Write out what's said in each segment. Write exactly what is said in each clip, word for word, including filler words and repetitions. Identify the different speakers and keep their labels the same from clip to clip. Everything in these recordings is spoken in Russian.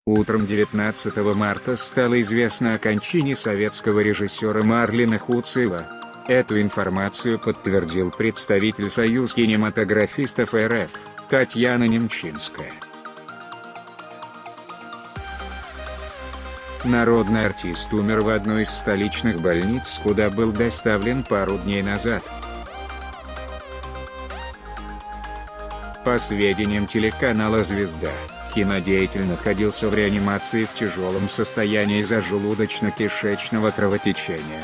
Speaker 1: Утром девятнадцатого марта стало известно о кончине советского режиссера Марлена Хуцева. Эту информацию подтвердил представитель Союза кинематографистов эр эф, Татьяна Немчинская. Народный артист умер в одной из столичных больниц, куда был доставлен пару дней назад. По сведениям телеканала «Звезда», кинодеятель находился в реанимации в тяжелом состоянии из-за желудочно-кишечного кровотечения.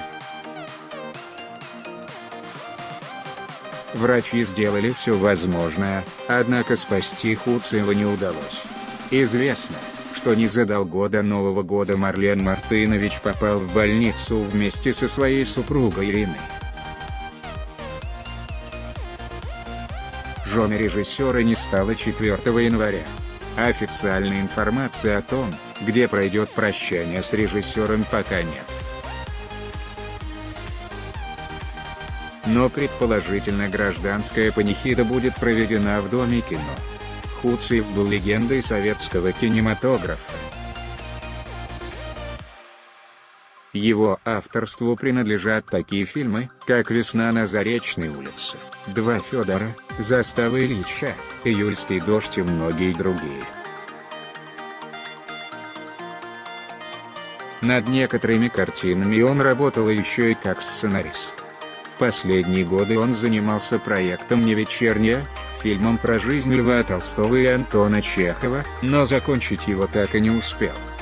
Speaker 1: Врачи сделали все возможное, однако спасти Хуцева не удалось. Известно, что незадолго до Нового года Марлен Мартынович попал в больницу вместе со своей супругой Ириной. Жены режиссера не стало четвёртого января. Официальной информации о том, где пройдет прощание с режиссером, пока нет. Но предположительно гражданская панихида будет проведена в Доме кино. Хуцев был легендой советского кинематографа. Его авторству принадлежат такие фильмы, как «Весна на Заречной улице», «Два Федора», «Застава Ильича», «Июльский дождь» и многие другие. Над некоторыми картинами он работал еще и как сценарист. В последние годы он занимался проектом «Не вечерняя», фильмом про жизнь Льва Толстого и Антона Чехова, но закончить его так и не успел.